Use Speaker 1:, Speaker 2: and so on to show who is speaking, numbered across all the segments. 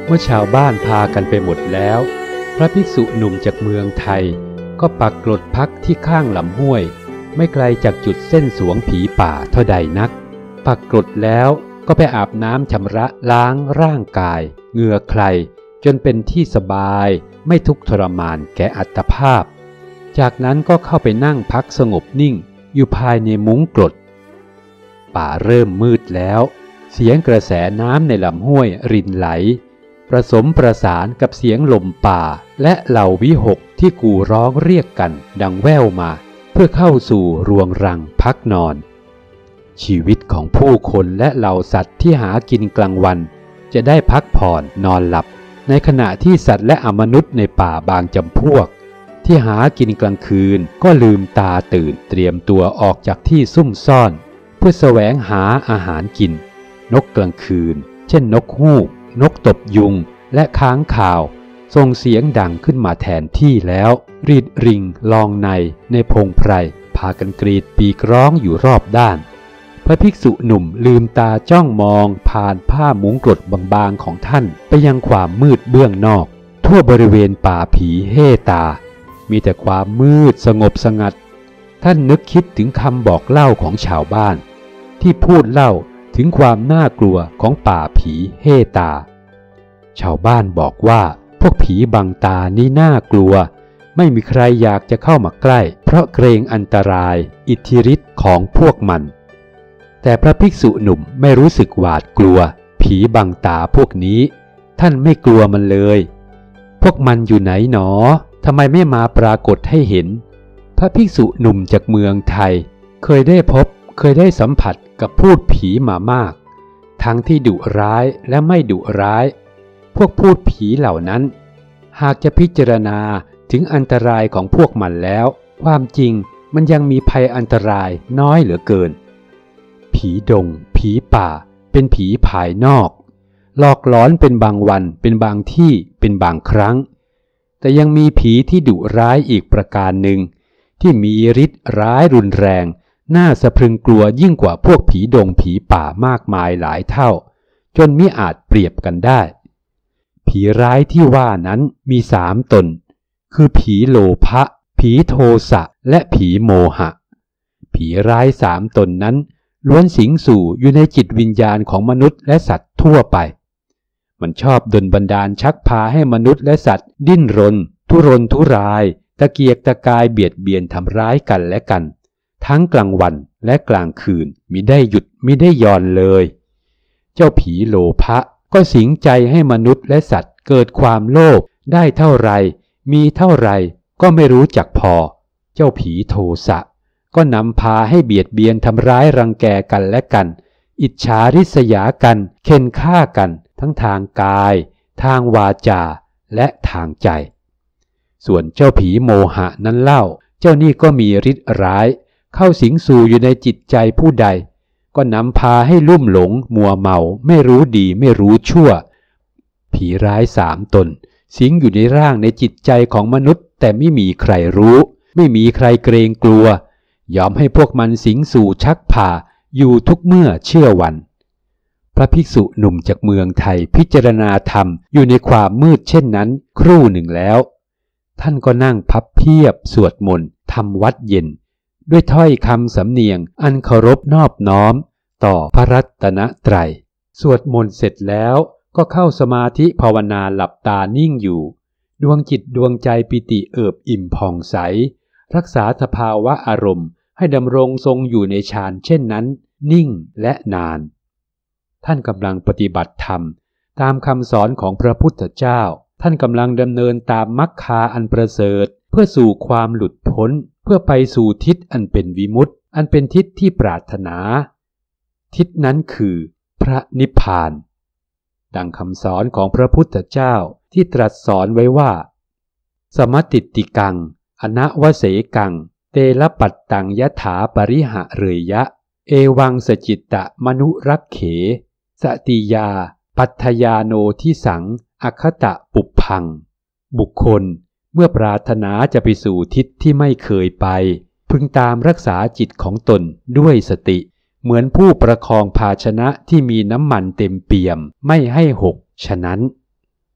Speaker 1: เมื่อชาวบ้านพากันไปหมดแล้วพระภิกษุหนุ่มจากเมืองไทยก็ปักกรดพักที่ข้างลำห้วยไม่ไกลจากจุดเส้นสวงผีป่าเท่าใดนักปักกรดแล้วก็ไปอาบน้ำชำระล้างร่างกายเหงื่อใครจนเป็นที่สบายไม่ทุกข์ทรมานแก่อัตภาพจากนั้นก็เข้าไปนั่งพักสงบนิ่งอยู่ภายในมุ้งกรดป่าเริ่มมืดแล้วเสียงกระแสน้ำในลำห้วยรินไหลผสมประสานกับเสียงลมป่าและเหล่าวิหกที่กู่ร้องเรียกกันดังแว่วมาเพื่อเข้าสู่รวงรังพักนอนชีวิตของผู้คนและเหล่าสัตว์ที่หากินกลางวันจะได้พักผ่อนนอนหลับในขณะที่สัตว์และอมนุษย์ในป่าบางจำพวกที่หากินกลางคืนก็ลืมตาตื่นเตรียมตัวออกจากที่ซุ่มซ่อนเพื่อแสวงหาอาหารกินนกกลางคืนเช่นนกฮูกนกตบยุงและค้างคาวส่งเสียงดังขึ้นมาแทนที่แล้วรีดริงลองในพงไพรพากันกรีดปีกร้องอยู่รอบด้านพระภิกษุหนุ่มลืมตาจ้องมองผ่านผ้ามุ้งกรดบางๆของท่านไปยังความมืดเบื้องนอกทั่วบริเวณป่าผีเฮตามีแต่ความมืดสงบสงัดท่านนึกคิดถึงคำบอกเล่าของชาวบ้านที่พูดเล่าถึงความน่ากลัวของป่าผีเฮตาชาวบ้านบอกว่าพวกผีบังตานี่น่ากลัวไม่มีใครอยากจะเข้ามาใกล้เพราะเกรงอันตรายอิทธิฤทธิ์ของพวกมันแต่พระภิกษุหนุ่มไม่รู้สึกหวาดกลัวผีบังตาพวกนี้ท่านไม่กลัวมันเลยพวกมันอยู่ไหนหนอทำไมไม่มาปรากฏให้เห็นพระภิกษุหนุ่มจากเมืองไทยเคยได้สัมผัสกับพูดผีมามากทั้งที่ดุร้ายและไม่ดุร้ายพวกพูดผีเหล่านั้นหากจะพิจารณาถึงอันตรายของพวกมันแล้วความจริงมันยังมีภัยอันตรายน้อยเหลือเกินผีดงผีป่าเป็นผีภายนอกหลอกหลอนเป็นบางวันเป็นบางที่เป็นบางครั้งแต่ยังมีผีที่ดุร้ายอีกประการหนึ่งที่มีฤทธิ์ร้ายรุนแรงน่าสะพรึงกลัวยิ่งกว่าพวกผีดงผีป่ามากมายหลายเท่าจนมิอาจเปรียบกันได้ผีร้ายที่ว่านั้นมี3 ตนคือผีโลภะผีโทสะและผีโมหะผีร้าย3 ตนนั้นล้วนสิงสู่อยู่ในจิตวิญญาณของมนุษย์และสัตว์ทั่วไปมันชอบดลบันดาลชักพาให้มนุษย์และสัตว์ดิ้นรนทุรายตะเกียกตะกายเบียดเบียนทำร้ายกันและกันทั้งกลางวันและกลางคืนมิได้หยุดมิได้หย่อนเลยเจ้าผีโลภะก็สิงใจให้มนุษย์และสัตว์เกิดความโลภได้เท่าไรมีเท่าไรก็ไม่รู้จักพอเจ้าผีโทสะก็นำพาให้เบียดเบียนทำร้ายรังแกกันและกันอิจฉาริษยากันเข็นฆ่ากันทั้งทางกายทางวาจาและทางใจส่วนเจ้าผีโมหะนั้นเล่าเจ้านี่ก็มีฤทธิ์ร้ายเข้าสิงสู่อยู่ในจิตใจผู้ใดก็นำพาให้ลุ่มหลงมัวเมาไม่รู้ดีไม่รู้ชั่วผีร้าย3 ตนสิงอยู่ในร่างในจิตใจของมนุษย์แต่ไม่มีใครรู้ไม่มีใครเกรงกลัวยอมให้พวกมันสิงสู่ชักพาอยู่ทุกเมื่อเชื่อวันพระภิกษุหนุ่มจากเมืองไทยพิจารณาธรรมอยู่ในความมืดเช่นนั้นครู่หนึ่งแล้วท่านก็นั่งพับเพียบสวดมนต์ทำวัดเย็นด้วยถ้อยคำสำเนียงอันเคารพนอบน้อมต่อพระรัตนตรัยสวดมนต์เสร็จแล้วก็เข้าสมาธิภาวนาหลับตานิ่งอยู่ดวงจิตดวงใจปิติเอิบอิ่มผ่องใสรักษาสภาวะอารมณ์ให้ดำรงทรงอยู่ในฌานเช่นนั้นนิ่งและนานท่านกำลังปฏิบัติธรรมตามคำสอนของพระพุทธเจ้าท่านกำลังดำเนินตามมรรคาอันประเสริฐเพื่อสู่ความหลุดพ้นเพื่อไปสู่ทิศอันเป็นวิมุตติอันเป็นทิศที่ปรารถนาทิศนั้นคือพระนิพพานดังคำสอนของพระพุทธเจ้าที่ตรัสสอนไว้ว่าสมติติกังอนวเสกังเตลปัตตังยถาปริหะเรยะเอวังสจิตตะมนุรักเขสติยาปัทยาโนทิสังอคตะปุพพังบุคคลเมื่อปรารถนาจะไปสู่ทิศที่ไม่เคยไปพึงตามรักษาจิตของตนด้วยสติเหมือนผู้ประคองภาชนะที่มีน้ำมันเต็มเปี่ยมไม่ให้หกฉะนั้น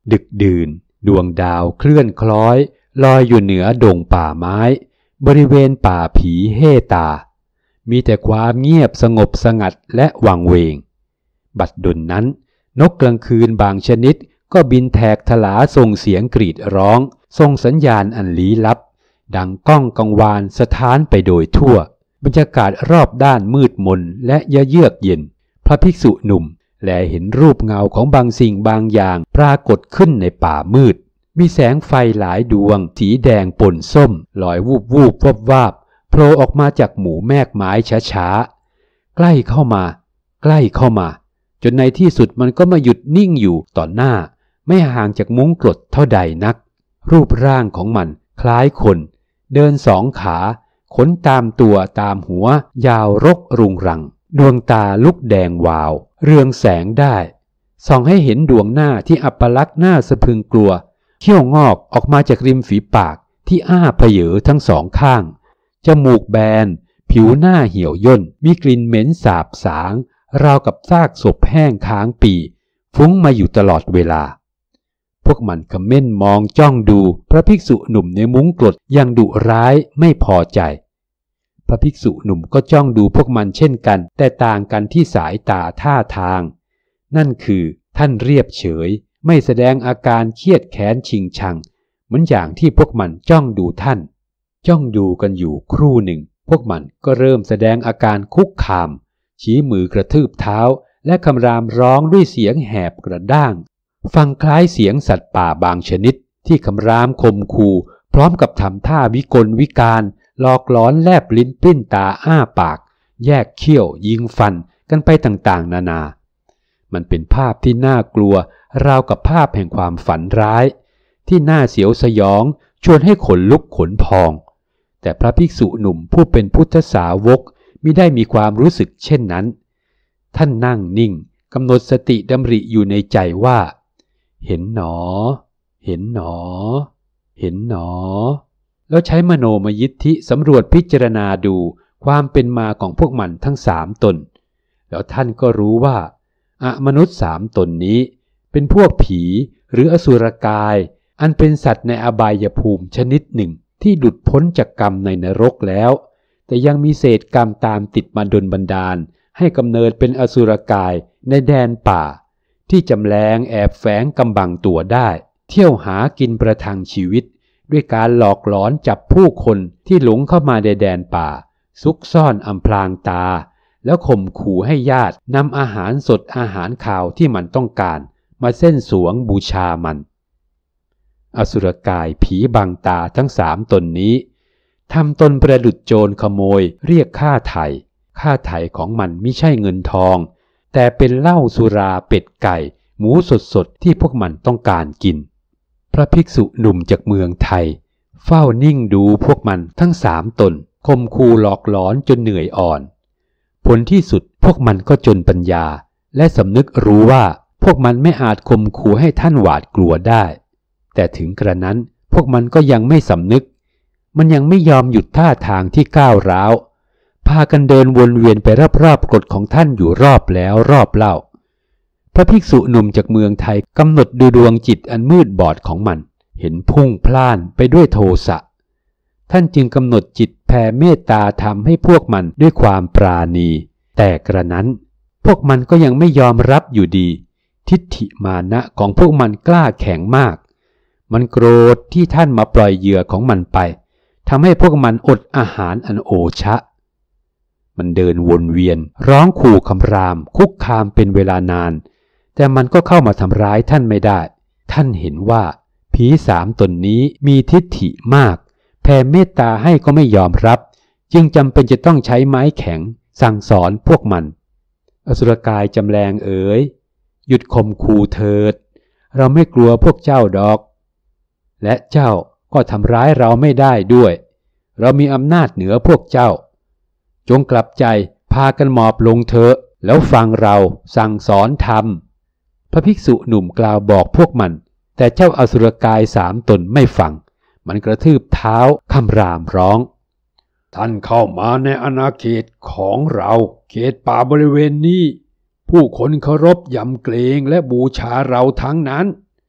Speaker 1: ดึกดื่นดวงดาวเคลื่อนคล้อยลอยอยู่เหนือดงป่าไม้บริเวณป่าผีเฮตามีแต่ความเงียบสงบสงัดและวังเวงบัดดลนั้นนกกลางคืนบางชนิดก็บินแทกทลาส่งเสียงกรีดร้องส่งสัญญาณอันลี้ลับดังก้องกังวานสะท้านไปโดยทั่วบรรยากาศรอบด้านมืดมนและเยือกเย็นพระภิกษุหนุ่มแลเห็นรูปเงาของบางสิ่งบางอย่างปรากฏขึ้นในป่ามืดมีแสงไฟหลายดวงสีแดงปนส้มลอยวูบวูบวับวาบโผล่ออกมาจากหมู่แมกไม้ช้าๆใกล้เข้ามาใกล้เข้ามาจนในที่สุดมันก็มาหยุดนิ่งอยู่ต่อหน้าไม่ห่างจากมุ้งกรดเท่าใดนักรูปร่างของมันคล้ายคนเดินสองขาขนตามตัวตามหัวยาวรกรุงรังดวงตาลุกแดงวาวเรืองแสงได้ส่องให้เห็นดวงหน้าที่อัปลักษณ์น่าสะพรึงกลัวเขี้ยวงอกออกมาจากริมฝีปากที่อ้าเผยทั้งสองข้างจมูกแบนผิวหน้าเหี่ยวย่นมีกลิ่นเหม็นสาบสางราวกับซากศพแห้งค้างปีฟุ้งมาอยู่ตลอดเวลาพวกมันคำเม่นมองจ้องดูพระภิกษุหนุ่มในมุ้งกรดอย่างดุร้ายไม่พอใจพระภิกษุหนุ่มก็จ้องดูพวกมันเช่นกันแต่ต่างกันที่สายตาท่าทางนั่นคือท่านเรียบเฉยไม่แสดงอาการเครียดแค้นชิงชังเหมือนอย่างที่พวกมันจ้องดูท่านจ้องดูกันอยู่ครู่หนึ่งพวกมันก็เริ่มแสดงอาการคุกคามชี้มือกระทืบเท้าและคำรามร้องด้วยเสียงแหบกระด้างฟังคล้ายเสียงสัตว์ป่าบางชนิดที่คำรามข่มขู่พร้อมกับทำท่าวิกลวิการหลอกหลอนแลบลิ้นปลิ้นตาอ้าปากแยกเขี้ยวยิงฟันกันไปต่างๆนานามันเป็นภาพที่น่ากลัวราวกับภาพแห่งความฝันร้ายที่น่าเสียวสยองชวนให้ขนลุกขนพองแต่พระภิกษุหนุ่มผู้เป็นพุทธสาวกมิได้มีความรู้สึกเช่นนั้นท่านนั่งนิ่งกำหนดสติดำริอยู่ในใจว่าเห็นหนอเห็นหนอเห็นหนอแล้วใช้มโนมยิทธิสำรวจพิจารณาดูความเป็นมาของพวกมันทั้งสามตนแล้วท่านก็รู้ว่าอมนุษย์สามตนนี้เป็นพวกผีหรืออสุรกายอันเป็นสัตว์ในอบายภูมิชนิดหนึ่งที่หลุดพ้นจากกรรมในนรกแล้วแต่ยังมีเศษกรรมตามติดมาดลบันดาลให้กำเนิดเป็นอสุรกายในแดนป่าที่จำแรงแอบแฝงกำบังตัวได้เที่ยวหากินประทังชีวิตด้วยการหลอกหลอนจับผู้คนที่หลงเข้ามาในแดนป่าซุกซ่อนอำพรางตาแล้วข่มขู่ให้ญาตินำอาหารสดอาหารข่าวที่มันต้องการมาเส้นสวงบูชามันอสุรกายผีบังตาทั้งสามตนนี้ทำตนประดุจโจรขโมยเรียกค่าไถ่ของมันไม่ใช่เงินทองแต่เป็นเหล้าสุราเป็ดไก่หมูสดๆที่พวกมันต้องการกินพระภิกษุหนุ่มจากเมืองไทยเฝ้านิ่งดูพวกมันทั้งสามตนข่มขู่หลอกหลอนจนเหนื่อยอ่อนผลที่สุดพวกมันก็จนปัญญาและสำนึกรู้ว่าพวกมันไม่อาจข่มขู่ให้ท่านหวาดกลัวได้แต่ถึงกระนั้นพวกมันก็ยังไม่สำนึกมันยังไม่ยอมหยุดท่าทางที่ก้าวร้าวพากันเดินวนเวียนไปรอบๆกฎของท่านอยู่รอบแล้วรอบเล่าพระภิกษุหนุ่มจากเมืองไทยกำหนดดูดวงจิตอันมืดบอดของมันเห็นพุ่งพล่านไปด้วยโทสะท่านจึงกำหนดจิตแผ่เมตตาธรรมให้พวกมันด้วยความปราณีแต่กระนั้นพวกมันก็ยังไม่ยอมรับอยู่ดีทิฏฐิมานะของพวกมันกล้าแข็งมากมันโกรธที่ท่านมาปล่อยเหยื่อของมันไปทำให้พวกมันอดอาหารอันโอชะมันเดินวนเวียนร้องขู่คำรามคุกคามเป็นเวลานานแต่มันก็เข้ามาทำร้ายท่านไม่ได้ท่านเห็นว่าผีสามตนนี้มีทิฏฐิมากแผ่เมตตาให้ก็ไม่ยอมรับจึงจำเป็นจะต้องใช้ไม้แข็งสั่งสอนพวกมันอสุรกายจำแรงเอ๋ยหยุดข่มขู่เถิดเราไม่กลัวพวกเจ้าดอกและเจ้าก็ทำร้ายเราไม่ได้ด้วยเรามีอำนาจเหนือพวกเจ้าจงกลับใจพากันหมอบลงเถอะแล้วฟังเราสั่งสอนธรรมพระภิกษุหนุ่มกล่าวบอกพวกมันแต่เจ้าอสุรกายสามตนไม่ฟังมันกระทืบเท้าคำรามร้องท่านเข้ามาในอาณาเขตของเราเขตป่าบริเวณนี้ผู้คนเคารพยำเกรงและบูชาเราทั้งนั้น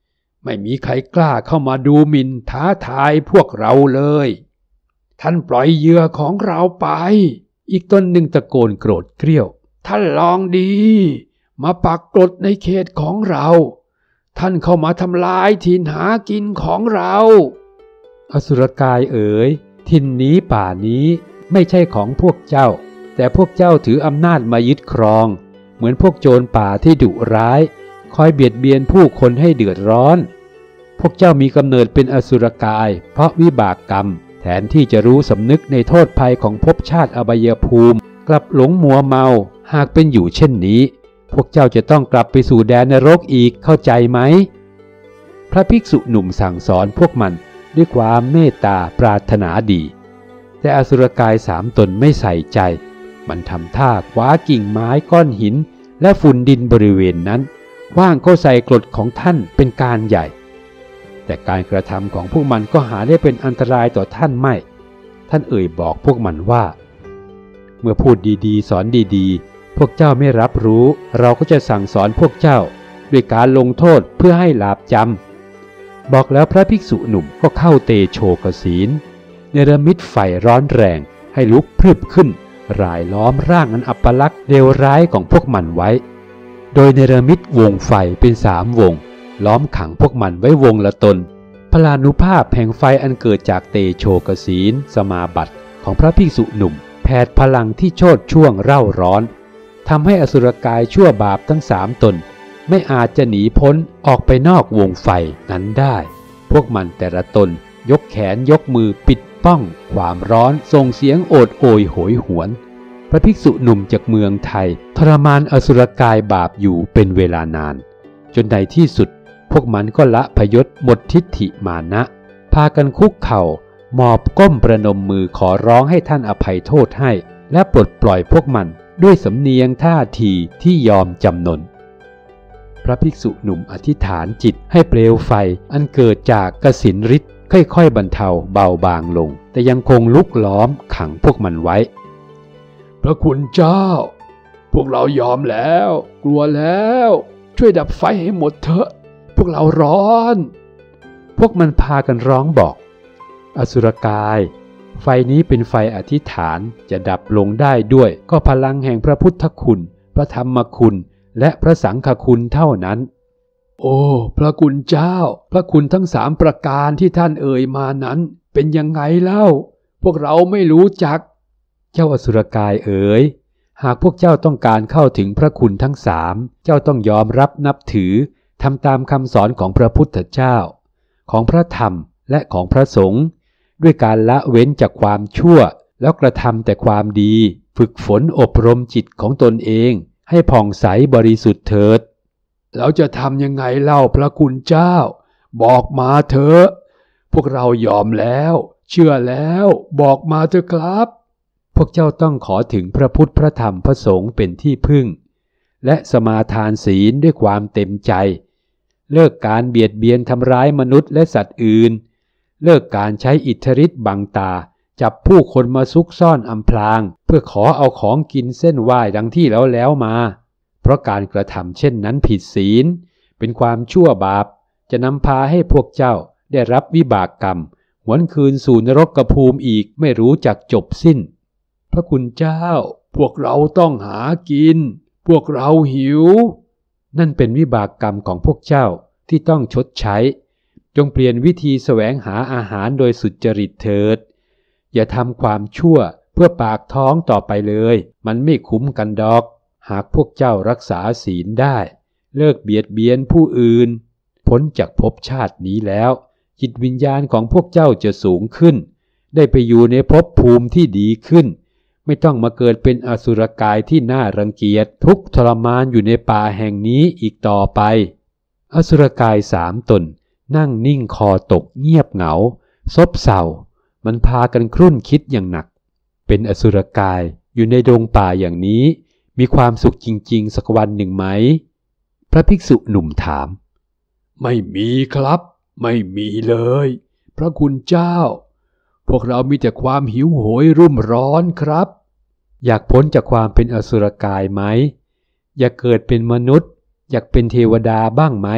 Speaker 2: ไม่มีใครกล้าเข้ามาดูหมิ่นท้าทายพวกเราเลยท่านปล่อยเหยื่อของเราไป
Speaker 1: อีกตนหนึ่งตะโกนโกรธเกรี้ยว
Speaker 2: ท่านลองดีมาปักกฎในเขตของเราท่านเข้ามาทำลายถิ่นหากินของเรา
Speaker 1: อสุรกายเอ๋ยถิ่นนี้ป่านี้ไม่ใช่ของพวกเจ้าแต่พวกเจ้าถืออำนาจมายึดครองเหมือนพวกโจรป่าที่ดุร้ายคอยเบียดเบียนผู้คนให้เดือดร้อนพวกเจ้ามีกำเนิดเป็นอสุรกายเพราะวิบากกรรมแทนที่จะรู้สำนึกในโทษภัยของภพชาติอบายภูมิกลับหลงมัวเมาหากเป็นอยู่เช่นนี้พวกเจ้าจะต้องกลับไปสู่แดนนรกอีกเข้าใจไหมพระภิกษุหนุ่มสั่งสอนพวกมันด้วยความเมตตาปรารถนาดีแต่อสุรกาย3 ตนไม่ใส่ใจมันทำท่าคว้ากิ่งไม้ก้อนหินและฝุ่นดินบริเวณนั้นขว้างเข้าใส่กรดของท่านเป็นการใหญ่แต่การกระทำของพวกมันก็หาได้เป็นอันตรายต่อท่านไม่ท่านเอ่ยบอกพวกมันว่าเมื่อพูดดีๆสอนดีๆพวกเจ้าไม่รับรู้เราก็จะสั่งสอนพวกเจ้าด้วยการลงโทษเพื่อให้หลาบจำบอกแล้วพระภิกษุหนุ่มก็เข้าเตโชกศีลเนรมิตไฟร้อนแรงให้ลุกพรึบขึ้นรายล้อมร่างอันอัปลักษณ์เลวร้ายของพวกมันไว้โดยเนรมิตวงไฟเป็น3 วงล้อมขังพวกมันไว้วงละตนพลานุภาพแห่งไฟอันเกิดจากเตโชกศีลสมาบัติของพระภิกษุหนุ่มแผดพลังที่โชติช่วงเร่าร้อนทำให้อสุรกายชั่วบาปทั้ง3 ตนไม่อาจจะหนีพ้นออกไปนอกวงไฟนั้นได้พวกมันแต่ละตนยกแขนยกมือปิดป้องความร้อนส่งเสียงโอดโอยโหยหวนพระภิกษุหนุ่มจากเมืองไทยทรมานอสุรกายบาปอยู่เป็นเวลานานจนในที่สุดพวกมันก็ละพยศหมดทิฏฐิมานะพากันคุกเข่าหมอบก้มประนมมือขอร้องให้ท่านอภัยโทษให้และปลดปล่อยพวกมันด้วยสำเนียงท่าทีที่ยอมจำนนพระภิกษุหนุ่มอธิษฐานจิตให้เปลวไฟอันเกิดจากกสิณฤทธิ์ค่อยๆบรรเทาเบาบางลงแต่ยังคงลุกล้อมขังพวกมันไว้
Speaker 2: พระคุณเจ้าพวกเรายอมแล้วกลัวแล้วช่วยดับไฟให้หมดเถอะพวกเราร้อน
Speaker 1: พวกมันพากันร้องบอกอสุรกายไฟนี้เป็นไฟอธิษฐานจะดับลงได้ด้วยก็พลังแห่งพระพุทธคุณพระธรรมคุณและพระสังฆคุณเท่านั้น
Speaker 2: โอ้พระคุณเจ้าพระคุณทั้ง3 ประการที่ท่านเอ่ยมานั้นเป็นยังไงเล่าพวกเราไม่รู้จัก
Speaker 1: เจ้าอสุรกายเอ๋ยหากพวกเจ้าต้องการเข้าถึงพระคุณทั้ง3เจ้าต้องยอมรับนับถือทำตามคำสอนของพระพุทธเจ้าของพระธรรมและของพระสงฆ์ด้วยการละเว้นจากความชั่วแล้วกระทำแต่ความดีฝึกฝนอบรมจิตของตนเองให้ผ่องใสบริสุทธิ์เถิด
Speaker 2: แล้วจะทำยังไงเล่าพระคุณเจ้าบอกมาเถอะพวกเรายอมแล้วเชื่อแล้วบอกมาเถอะครับ
Speaker 1: พวกเจ้าต้องขอถึงพระพุทธพระธรรมพระสงฆ์เป็นที่พึ่งและสมาทานศีลด้วยความเต็มใจเลิกการเบียดเบียนทำร้ายมนุษย์และสัตว์อื่นเลิกการใช้อิทธิฤทธิ์บังตาจับผู้คนมาซุกซ่อนอำพรางเพื่อขอเอาของกินเส้นไหว้ดังที่แล้วมาเพราะการกระทำเช่นนั้นผิดศีลเป็นความชั่วบาปจะนำพาให้พวกเจ้าได้รับวิบากกรรมหวนคืนสู่นรกภูมิอีกไม่รู้จักจบสิ้น
Speaker 2: พระคุณเจ้าพวกเราต้องหากินพวกเราหิว
Speaker 1: นั่นเป็นวิบากกรรมของพวกเจ้าที่ต้องชดใช้จงเปลี่ยนวิธีแสวงหาอาหารโดยสุจริตเถิดอย่าทำความชั่วเพื่อปากท้องต่อไปเลยมันไม่คุ้มกันดอกหากพวกเจ้ารักษาศีลได้เลิกเบียดเบียนผู้อื่นพ้นจากภพชาตินี้แล้วจิตวิญญาณของพวกเจ้าจะสูงขึ้นได้ไปอยู่ในภพภูมิที่ดีขึ้นไม่ต้องมาเกิดเป็นอสุรกายที่น่ารังเกียจทุกข์ทรมานอยู่ในป่าแห่งนี้อีกต่อไปอสุรกาย3 ตนนั่งนิ่งคอตกเงียบเหงาซบเซามันพากันครุ่นคิดอย่างหนักเป็นอสุรกายอยู่ในดงป่าอย่างนี้มีความสุขจริงๆสักวันหนึ่งไหมพระภิกษุหนุ่มถาม
Speaker 2: ไม่มีครับไม่มีเลยพระคุณเจ้าพวกเรามีแต่ความหิวโหยรุ่มร้อนครับ
Speaker 1: อยากพ้นจากความเป็นอสุรกายไหมอยากเกิดเป็นมนุษย์อยากเป็นเทวดาบ้างไหม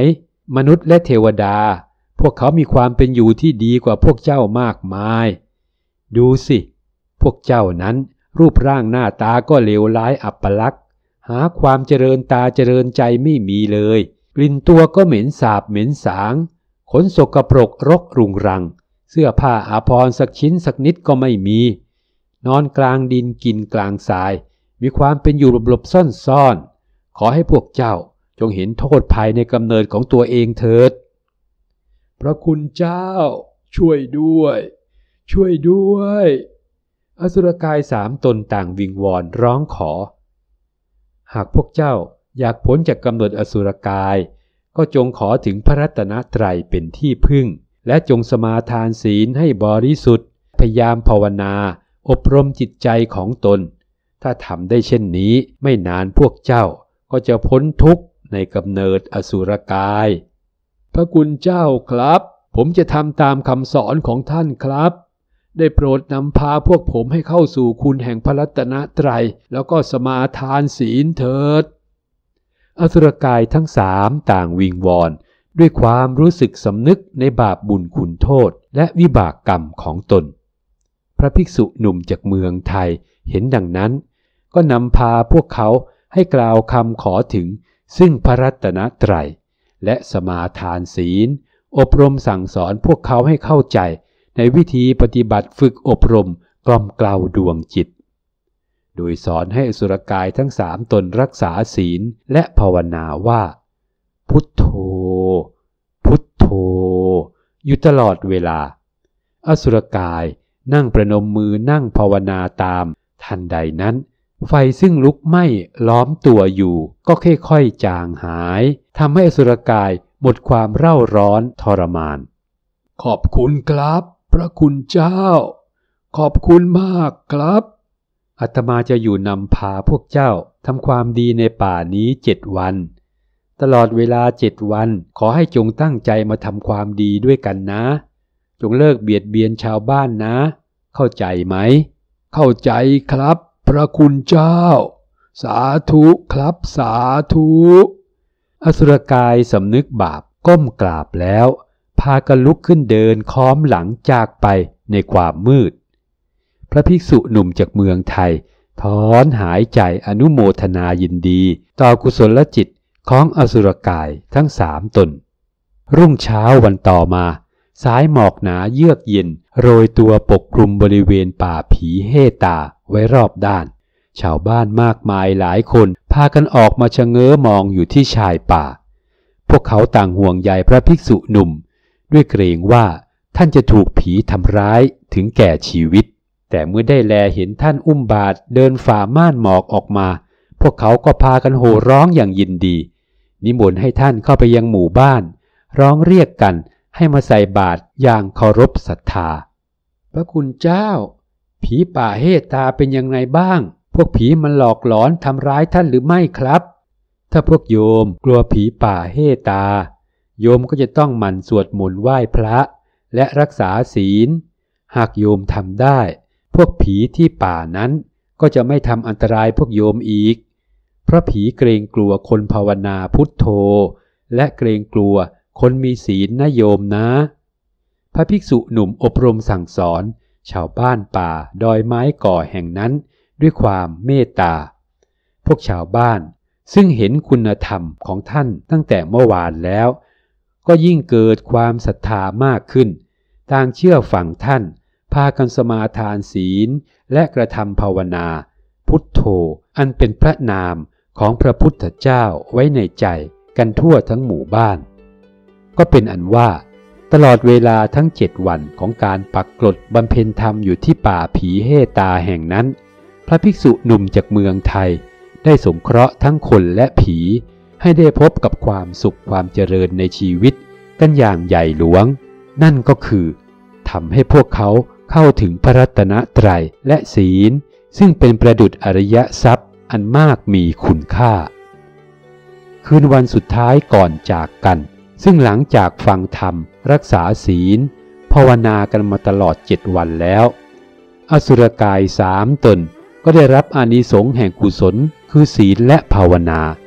Speaker 1: มนุษย์และเทวดาพวกเขามีความเป็นอยู่ที่ดีกว่าพวกเจ้ามากมายดูสิพวกเจ้านั้นรูปร่างหน้าตาก็เลวร้ายอัปลักษณ์หาความเจริญตาเจริญใจไม่มีเลยกลิ่นตัวก็เหม็นสาบเหม็นสางขนสกปรกรกรุงรังเสื้อผ้าอาภรณ์สักชิ้นสักนิดก็ไม่มีนอนกลางดินกินกลางทรายมีความเป็นอยู่หลบๆซ่อนๆขอให้พวกเจ้าจงเห็นโทษภัยในกำเนิดของตัวเองเถิด
Speaker 2: พระคุณเจ้าช่วยด้วยช่วยด้วย
Speaker 1: อสุรกาย3 ตนต่างวิงวอนร้องขอหากพวกเจ้าอยากพ้นจากกำเนิดอสุรกายก็จงขอถึงพระรัตนตรัยเป็นที่พึ่งและจงสมาทานศีลให้บริสุทธิ์พยายามภาวนาอบรมจิตใจของตนถ้าทำได้เช่นนี้ไม่นานพวกเจ้าก็จะพ้นทุกข์ในกำเนิดอสุรกาย
Speaker 2: พระคุณเจ้าครับผมจะทำตามคำสอนของท่านครับได้โปรดนำพาพวกผมให้เข้าสู่คุณแห่งพระรัตนตรัยแล้วก็สมาทานศีลเถิด
Speaker 1: อสุรกายทั้ง3ต่างวิงวอนด้วยความรู้สึกสำนึกในบาปบุญคุณโทษและวิบากกรรมของตนพระภิกษุหนุ่มจากเมืองไทยเห็นดังนั้นก็นำพาพวกเขาให้กล่าวคำขอถึงซึ่งพระรัตนตรัยและสมาทานศีลอบรมสั่งสอนพวกเขาให้เข้าใจในวิธีปฏิบัติฝึกอบรมกล่อมเกลาดวงจิตโดยสอนให้อสุรกายทั้ง3 ตนรักษาศีลและภาวนาว่าพุทโธพุทโธอยู่ตลอดเวลาอสุรกายนั่งประนมมือนั่งภาวนาตามทันใดนั้นไฟซึ่งลุกไหม้ล้อมตัวอยู่ก็ค่อยๆจางหายทำให้อสุรกายหมดความเร่าร้อนทรมาน
Speaker 2: ขอบคุณครับพระคุณเจ้าขอบคุณมากครับ
Speaker 1: อาตมาจะอยู่นำพาพวกเจ้าทำความดีในป่านี้7 วันตลอดเวลา7 วันขอให้จงตั้งใจมาทำความดีด้วยกันนะจงเลิกเบียดเบียนชาวบ้านนะเข้าใจไหม
Speaker 2: เข้าใจครับพระคุณเจ้าสาธุครับสาธุ
Speaker 1: อสุรกายสำนึกบาปก้มกราบแล้วพากันลุกขึ้นเดินค้อมหลังจากไปในความมืดพระภิกษุหนุ่มจากเมืองไทยถอนหายใจอนุโมทนายินดีต่อกุศลจิตของอสุรกายทั้ง3 ตนรุ่งเช้าวันต่อมาสายหมอกหนาเยือกเย็นโรยตัวปกคลุมบริเวณป่าผีเฮตาไว้รอบด้านชาวบ้านมากมายหลายคนพากันออกมาชะเง้อมองอยู่ที่ชายป่าพวกเขาต่างห่วงใยพระภิกษุหนุ่มด้วยเกรงว่าท่านจะถูกผีทำร้ายถึงแก่ชีวิตแต่เมื่อได้แลเห็นท่านอุ้มบาตรเดินฝ่าม่านหมอกออกมาพวกเขาก็พากันโห่ร้องอย่างยินดีนิมนต์ให้ท่านเข้าไปยังหมู่บ้านร้องเรียกกันให้มาใส่บาตรอย่างเคารพศรัทธาพระคุณเจ้าผีป่าเฮตาเป็นยังไงบ้างพวกผีมันหลอกหลอนทำร้ายท่านหรือไม่ครับถ้าพวกโยมกลัวผีป่าเฮตาโยมก็จะต้องหมั่นสวดมนต์ไหว้พระและรักษาศีลหากโยมทำได้พวกผีที่ป่านั้นก็จะไม่ทำอันตรายพวกโยมอีกเพราะผีเกรงกลัวคนภาวนาพุทโธและเกรงกลัวคนมีศีลนะโยมนะพระภิกษุหนุ่มอบรมสั่งสอนชาวบ้านป่าดอยไม้ก่อแห่งนั้นด้วยความเมตตาพวกชาวบ้านซึ่งเห็นคุณธรรมของท่านตั้งแต่เมื่อวานแล้วก็ยิ่งเกิดความศรัทธามากขึ้นต่างเชื่อฟังท่านพากันสมาทานศีลและกระทำภาวนาพุทโธอันเป็นพระนามของพระพุทธเจ้าไว้ในใจกันทั่วทั้งหมู่บ้านก็เป็นอันว่าตลอดเวลาทั้ง7 วันของการปักกลดบำเพ็ญธรรมอยู่ที่ป่าผีเฮตาแห่งนั้นพระภิกษุหนุ่มจากเมืองไทยได้สงเคราะห์ทั้งคนและผีให้ได้พบกับความสุขความเจริญในชีวิตกันอย่างใหญ่หลวงนั่นก็คือทำให้พวกเขาเข้าถึงพระรัตนตรัยและศีลซึ่งเป็นประดุจอริยทรัพย์อันมากมีคุณค่าคืนวันสุดท้ายก่อนจากกันซึ่งหลังจากฟังธรรมรักษาศีลภาวนากันมาตลอด7 วันแล้วอสุรกาย3 ตนก็ได้รับอานิสงส์แห่งกุศลคือศีลและภาวนา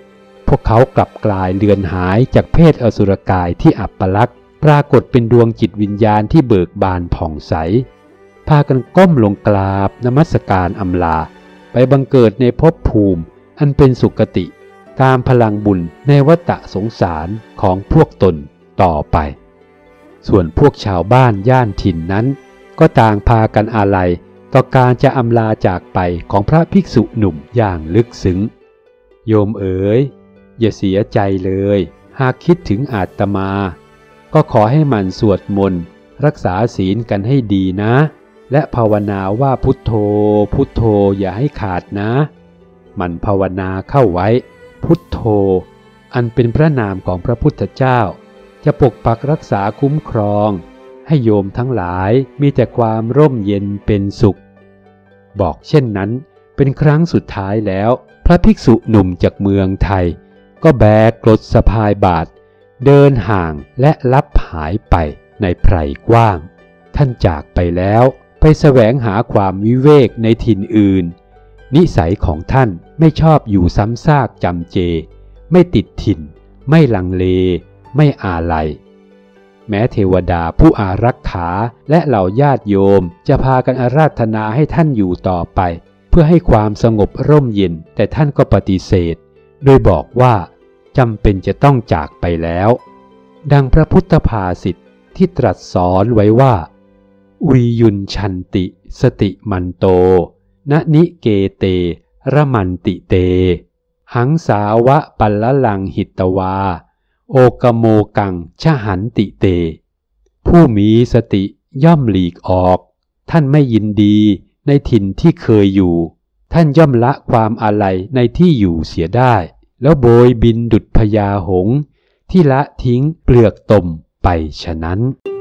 Speaker 1: พวกเขากลับกลายเลือนหายจากเพศอสุรกายที่อัปลักษณ์ปรากฏเป็นดวงจิตวิญญาณที่เบิกบานผ่องใสพากันก้มลงกราบนมัสการอำลาไปบังเกิดในภพภูมิอันเป็นสุคติตามพลังบุญในวัฏสงสารของพวกตนต่อไปส่วนพวกชาวบ้านย่านถิ่นนั้นก็ต่างพากันอาลัยต่อการจะอำลาจากไปของพระภิกษุหนุ่มอย่างลึกซึ้งโยมเอ๋ยอย่าเสียใจเลยหากคิดถึงอาตมาก็ขอให้มันสวดมนต์รักษาศีลกันให้ดีนะและภาวนาว่าพุทโธพุทโธอย่าให้ขาดนะมันภาวนาเข้าไว้พุทโธอันเป็นพระนามของพระพุทธเจ้าจะปกปักรักษาคุ้มครองให้โยมทั้งหลายมีแต่ความร่มเย็นเป็นสุขบอกเช่นนั้นเป็นครั้งสุดท้ายแล้วพระภิกษุหนุ่มจากเมืองไทยก็แบกกรดสะพายบาตรเดินห่างและลับหายไปในไพรกว้างท่านจากไปแล้วไปแสวงหาความวิเวกในถิ่นอื่นนิสัยของท่านไม่ชอบอยู่ซ้ำซากจำเจไม่ติดถิ่นไม่ลังเลไม่อาลัยแม้เทวดาผู้อารักขาและเหล่าญาติโยมจะพากันอาราธนาให้ท่านอยู่ต่อไปเพื่อให้ความสงบร่มเย็นแต่ท่านก็ปฏิเสธโดยบอกว่าจำเป็นจะต้องจากไปแล้วดังพระพุทธภาษิตที่ตรัสสอนไว้ว่าวิยุญชันติสติมันโตณนิเกเตระมันติเตหังสาวะปัลละลังหิตวาโอกโมกังชหันติเตผู้มีสติย่อมหลีกออกท่านไม่ยินดีในถิ่นที่เคยอยู่ท่านย่อมละความอาลัยในที่อยู่เสียได้แล้วโบยบินดุจพญาหงส์ที่ละทิ้งเปลือกตมไปฉะนั้น